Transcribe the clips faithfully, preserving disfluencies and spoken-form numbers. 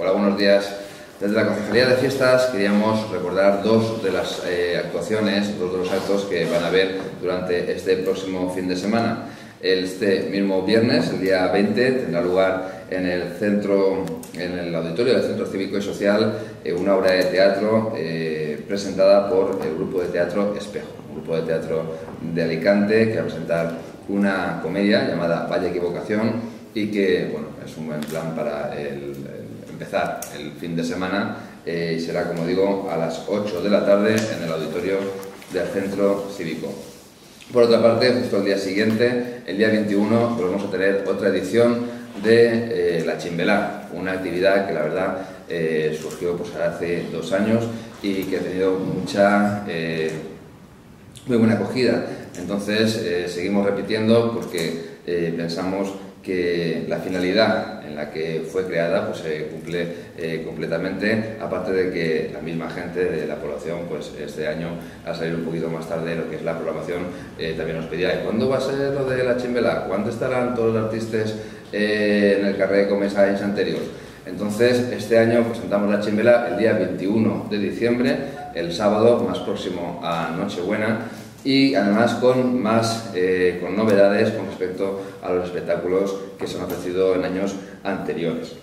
Hola, buenos días. Desde la Concejalía de Fiestas queríamos recordar dos de las eh, actuaciones, dos de los actos que van a haber durante este próximo fin de semana. Este mismo viernes, el día veinte, tendrá lugar en el centro, en el auditorio del Centro Cívico y Social, eh, una obra de teatro eh, presentada por el grupo de teatro Espejo, un grupo de teatro de Alicante que va a presentar una comedia llamada Vaya Equivocación y que, bueno, es un buen plan para el, el empezar el fin de semana eh, y será, como digo, a las ocho de la tarde en el auditorio del Centro Cívico. Por otra parte, justo el día siguiente, el día veintiuno, volvemos a tener otra edición de eh, La Chimbelá, una actividad que la verdad eh, surgió pues, hace dos años y que ha tenido mucha, eh, muy buena acogida. Entonces, eh, seguimos repitiendo porque eh, pensamos que la finalidad en la que fue creada pues se cumple eh, completamente, aparte de que la misma gente de la población pues este año ha salido un poquito más tarde lo que es la programación, eh, también nos pedía ¿cuándo va a ser lo de La Chimbelá? ¿Cuándo estarán todos los artistas eh, en el carrer com els anys anteriors? Entonces este año presentamos La Chimbelá el día veintiuno de diciembre, el sábado más próximo a Nochebuena, y además con más eh, con novedades con respecto a los espectáculos que se han ofrecido en años anteriores.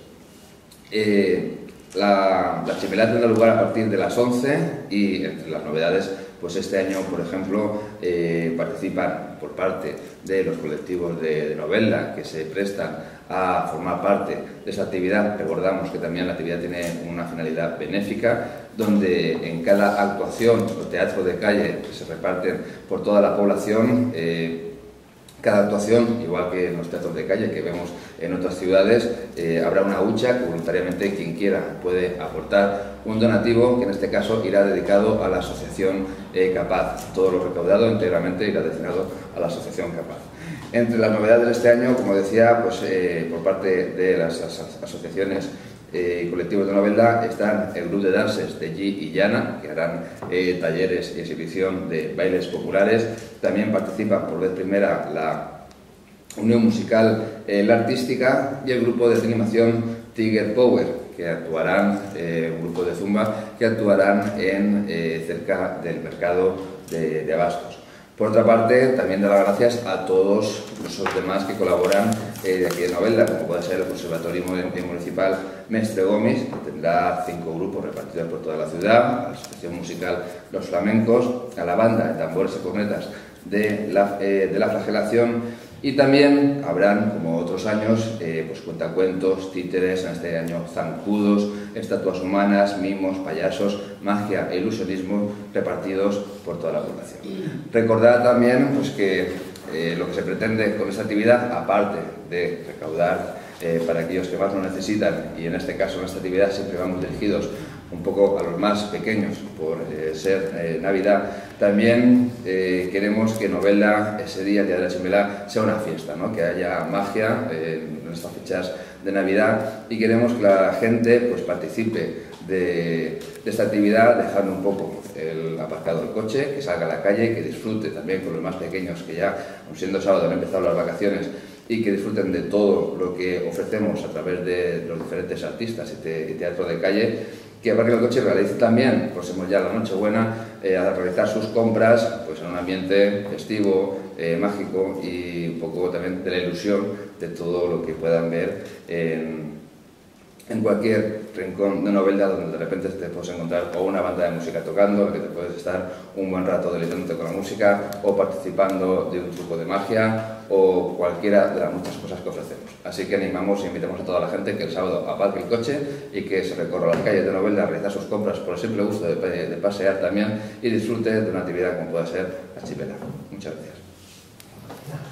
Eh, la, la Chimbelá tendrá lugar a partir de las once y entre las novedades, pues este año, por ejemplo, eh, participan por parte de los colectivos de, de novela que se prestan a formar parte de esa actividad. Recordamos que también la actividad tiene una finalidad benéfica, donde en cada actuación o teatro de calle que se reparten por toda la población, eh, cada actuación, igual que en los teatros de calle que vemos en otras ciudades, eh, habrá una hucha que voluntariamente quien quiera puede aportar un donativo que en este caso irá dedicado a la asociación eh, Capaz. Todo lo recaudado íntegramente irá destinado a la asociación Capaz. Entre las novedades de este año, como decía, pues eh, por parte de las as asociaciones y eh, colectivos de novela están el grupo de danzas de G y Llana, que harán eh, talleres y exhibición de bailes populares. También participan por vez primera la Unión Musical eh, La Artística y el grupo de animación Tiger Power, que actuarán, eh, un grupo de zumba, que actuarán en, eh, cerca del mercado de, de Abastos. Por otra parte, también dar las gracias a todos los demás que colaboran eh, de aquí de Novelda, como puede ser el Conservatorio Municipal Mestre Gómez, que tendrá cinco grupos repartidos por toda la ciudad, a la Asociación Musical Los Flamencos, a la banda de tambores y cornetas de la, eh, de la Flagelación, y también habrán, como otros años, eh, pues cuentacuentos, títeres, en este año zancudos, estatuas humanas, mimos, payasos, magia e ilusionismo repartidos por toda la población. Recordar también pues, que eh, lo que se pretende con esta actividad, aparte de recaudar eh, para aquellos que más lo necesitan, y en este caso en esta actividad siempre vamos dirigidos un poco a los más pequeños por eh, ser eh, Navidad, también eh, queremos que Novelda ese día, el día de la Chimbelá, sea una fiesta, ¿no? Que haya magia eh, en estas fechas de Navidad, y queremos que la gente pues, participe de, de esta actividad dejando un poco el aparcado del coche, que salga a la calle, que disfrute también con los más pequeños que ya, siendo sábado, han empezado las vacaciones, y que disfruten de todo lo que ofrecemos a través de los diferentes artistas y, te, y teatro de calle, que aparque el coche y realice también, próximo ya la Nochebuena, eh, a realizar sus compras pues, en un ambiente festivo, eh, mágico y un poco también de la ilusión de todo lo que puedan ver en, en cualquier rincón de Novelda, donde de repente te puedes encontrar o una banda de música tocando, en que te puedes estar un buen rato deleitándote con la música, o participando de un truco de magia, o cualquiera de las muchas cosas que ofrecemos. Así que animamos e invitamos a toda la gente que el sábado aparque el coche y que se recorra las calles de Novelda a realizar sus compras por el simple gusto de, de pasear también y disfrute de una actividad como puede ser la Chimbelá. Muchas gracias.